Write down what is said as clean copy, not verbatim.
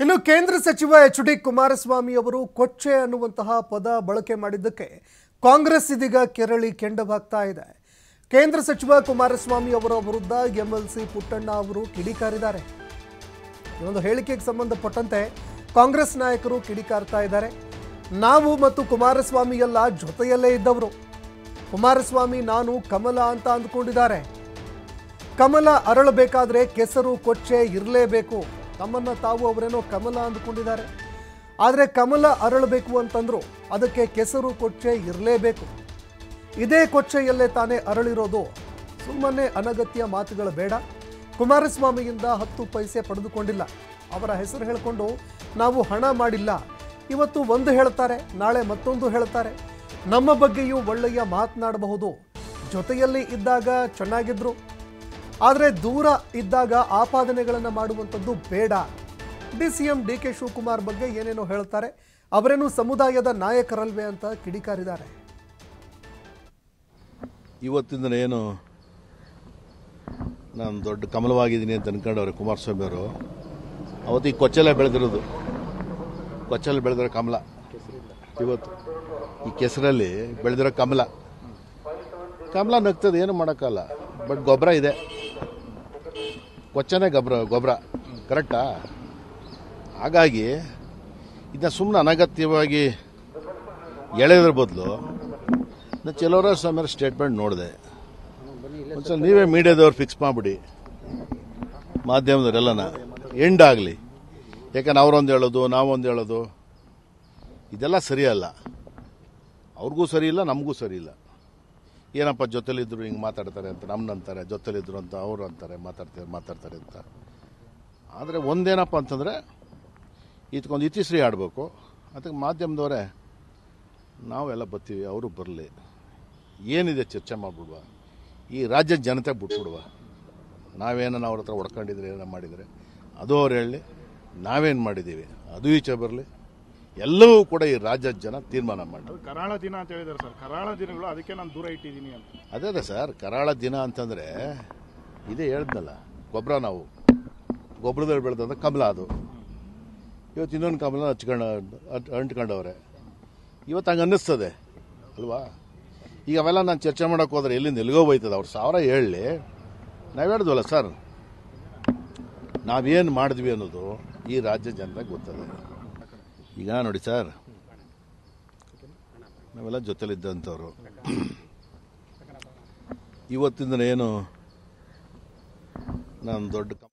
ಇನ್ನು ಕೇಂದ್ರ ಸಚಿವ ಎಚ್.ಡಿ. ಕುಮಾರಸ್ವಾಮಿ ಅವರು ಕೊಚ್ಚೆ ಅನ್ನುವಂತಹ ಪದ ಬಳಕೆ ಮಾಡಿದ್ದಕ್ಕೆ ಕಾಂಗ್ರೆಸ್ ಇದೀಗ ಕೆರಳಿ ಕೆಂಡವಾಗ್ತಾ ಇದೆ. ಕೇಂದ್ರ ಸಚಿವ ಕುಮಾರಸ್ವಾಮಿ ಅವರ ವಿರುದ್ಧ ಎಂಎಲ್ಸಿ ಪುಟ್ಟಣ್ಣ ಅವರು ಕಿಡಿಕಾರಿದ್ದಾರೆ. ಈ ಒಂದು ಹೇಳಿಕೆಗೆ ಸಂಬಂಧಪಟ್ಟಂತೆ ಕಾಂಗ್ರೆಸ್ ನಾಯಕರು ಕಿಡಿಕಾರ್ತಾ ಇದ್ದಾರೆ. ನಾವು ಮತ್ತು ಕುಮಾರಸ್ವಾಮಿ ಎಲ್ಲ ಜೊತೆಯಲ್ಲೇ ಇದ್ದವರು. ಕುಮಾರಸ್ವಾಮಿ ನಾನು ಕಮಲ ಅಂತ ಅಂದ್ಕೊಂಡಿದ್ದಾರೆ. ಕಮಲ ಅರಳಬೇಕಾದ್ರೆ ಕೆಸರು ಕೊಚ್ಚೆ ಇರಲೇಬೇಕು. ತಮ್ಮನ್ನ ತಾವು ಅವರೇನೋ ಕಮಲ ಅಂದುಕೊಂಡಿದ್ದಾರೆ. ಆದರೆ ಕಮಲ ಅರಳಬೇಕು ಅಂತಂದ್ರು ಅದಕ್ಕೆ ಕೆಸರು ಕೊಚ್ಚೆ ಇರಲೇಬೇಕು. ಇದೇ ಕೊಚ್ಚೆಯಲ್ಲೇ ತಾನೇ ಅರಳಿರೋದು. ಸುಮ್ಮನೆ ಅನಗತ್ಯ ಮಾತುಗಳು ಬೇಡ. ಕುಮಾರಸ್ವಾಮಿಯಿಂದ 10 ಪೈಸೆ ಪಡೆದುಕೊಂಡಿಲ್ಲ. ಅವರ ಹೆಸರು ಹೇಳಿಕೊಂಡು ನಾವು ಹಣ ಮಾಡಿಲ್ಲ. ಇವತ್ತು ಒಂದು ಹೇಳ್ತಾರೆ, ನಾಳೆ ಮತ್ತೊಂದು ಹೇಳ್ತಾರೆ. ನಮ್ಮ ಬಗ್ಗೆಯೂ ಒಳ್ಳೆಯ ಮಾತನಾಡಬಹುದು. ಜೊತೆಯಲ್ಲಿ ಇದ್ದಾಗ ಚೆನ್ನಾಗಿದ್ರು, ಆದರೆ ದೂರ ಇದ್ದಾಗ ಆಪಾದನೆಗಳನ್ನು ಮಾಡುವಂಥದ್ದು ಬೇಡ. ಡಿಸಿಎಂ ಡಿ.ಕೆ. ಶಿವಕುಮಾರ್ ಬಗ್ಗೆ ಏನೇನೋ ಹೇಳ್ತಾರೆ. ಅವರೇನು ಸಮುದಾಯದ ನಾಯಕರಲ್ವೇ ಅಂತ ಕಿಡಿಕಾರಿದ್ದಾರೆ. ಇವತ್ತಿಂದ ಏನು ನಾನು ದೊಡ್ಡ ಕಮಲವಾಗಿದ್ದೀನಿ ಅಂತ ಅನ್ಕೊಂಡವ್ರೆ ಕುಮಾರಸ್ವಾಮಿ ಅವರು. ಅವತ್ತು ಈ ಕೊಚ್ಚೆಲ್ಲ ಬೆಳೆದಿರೋದು, ಕೊಚ್ಚಲ್ಲಿ ಬೆಳೆದಿರೋ ಕಮಲ ಇವತ್ತು ಈ ಕೆಸರಲ್ಲಿ ಬೆಳೆದಿರೋ ಕಮಲ. ಕಮಲ ನಗ್ತದೆ, ಏನು ಮಾಡೋಕ್ಕಲ್ಲ. ಬಟ್ ಗೊಬ್ಬರ ಇದೆ, ಕೊಚ್ಚನೆ ಗೊಬ್ಬರ ಕರೆಕ್ಟಾ? ಹಾಗಾಗಿ ಇದನ್ನ ಸುಮ್ಮನೆ ಅನಗತ್ಯವಾಗಿ ಎಳೆಯೋದ್ರ ಬದಲು ನಾನು ಕೆಲವರ ಸಮಯ ಸ್ಟೇಟ್ಮೆಂಟ್ ನೋಡಿದೆ. ಒಂದ್ಸಲ ನೀವೇ ಮೀಡಿಯಾದವ್ರು ಫಿಕ್ಸ್ ಮಾಡಿಬಿಡಿ, ಮಾಧ್ಯಮದವರೆಲ್ಲನ ಎಂಡ್ ಆಗಲಿ. ಯಾಕಂದ್ರೆ ಅವರೊಂದು ಹೇಳೋದು, ನಾವೊಂದು ಹೇಳೋದು, ಇದೆಲ್ಲ ಸರಿಯಲ್ಲ. ಅವ್ರಿಗೂ ಸರಿ ಇಲ್ಲ, ನಮಗೂ ಸರಿ ಇಲ್ಲ. ಏನಪ್ಪ ಜೊತೆಲಿದ್ರು ಹಿಂಗೆ ಮಾತಾಡ್ತಾರೆ ಅಂತ ನಮ್ಮನ್ನಂತಾರೆ, ಜೊತೆಲಿದ್ರು ಅಂತ ಅವರು ಅಂತಾರೆ, ಮಾತಾಡ್ತಾರೆ ಅಂತ. ಆದರೆ ಒಂದೇನಪ್ಪ ಅಂತಂದರೆ ಇದಕ್ಕೊಂದು ಇತಿಶ್ರೀ ಆಡಬೇಕು. ಅದಕ್ಕೆ ಮಾಧ್ಯಮದವರೇ ನಾವೆಲ್ಲ ಬರ್ತೀವಿ, ಅವರು ಬರಲಿ, ಏನಿದೆ ಚರ್ಚೆ ಮಾಡಿಬಿಡುವ, ಈ ರಾಜ್ಯದ ಜನತೆಗೆ ಬಿಟ್ಬಿಡುವ. ನಾವೇನ ಅವ್ರ ಹತ್ರ ಹೊಡ್ಕೊಂಡಿದ್ರೆ ಏನೋ ಮಾಡಿದರೆ ಅದು ಅವ್ರು ಹೇಳಿ, ನಾವೇನು ಮಾಡಿದ್ದೀವಿ ಅದು ಈಚೆ ಬರಲಿ. ಎಲ್ಲವೂ ಕೂಡ ಈ ರಾಜ್ಯದ ಜನ ತೀರ್ಮಾನ ಮಾಡಿ. ಕರಾಳ ದಿನ ಅಂತ ಹೇಳಿದಾರೆ ಸರ್, ಕರಾಳ ದಿನಗಳು, ಅದಕ್ಕೆ ನಾನು ದೂರ ಇಟ್ಟಿದ್ದೀನಿ ಅಂತ. ಅದೇ ಸರ್, ಕರಾಳ ದಿನ ಅಂತಂದರೆ ಇದೇ ಹೇಳ್ದಲ್ಲ, ಗೊಬ್ಬರ ನಾವು ಗೊಬ್ಬರದಲ್ಲಿ ಬೆಳೆದಂಥ ಕಮಲ ಅದು. ಇವತ್ತು ಇನ್ನೊಂದು ಕಮಲ ಅಂಟ್ಕೊಂಡವ್ರೆ. ಇವತ್ತು ಹಂಗೆ ಅನ್ನಿಸ್ತದೆ ಅಲ್ವಾ? ಈಗ ಅವೆಲ್ಲ ನಾನು ಚರ್ಚೆ ಮಾಡೋಕೆ ಹೋದ್ರೆ ಎಲ್ಲಿಂದ ಎಲ್ಲಿಗೋ ಹೋಯ್ತದೆ. ಅವ್ರು 1000 ಹೇಳಲಿ, ನಾವು ಹೇಳಿದ್ವಲ್ಲ ಸರ್, ನಾವೇನು ಮಾಡಿದ್ವಿ ಅನ್ನೋದು ಈ ರಾಜ್ಯ ಜನತೆಗೆ ಗೊತ್ತದೆ. ಈಗ ನೋಡಿ ಸರ್, ನಾವೆಲ್ಲ ಜೊತೆಲಿದ್ದಂಥವ್ರು. ಇವತ್ತಿಂದ ಏನು ನಾನು ದೊಡ್ಡ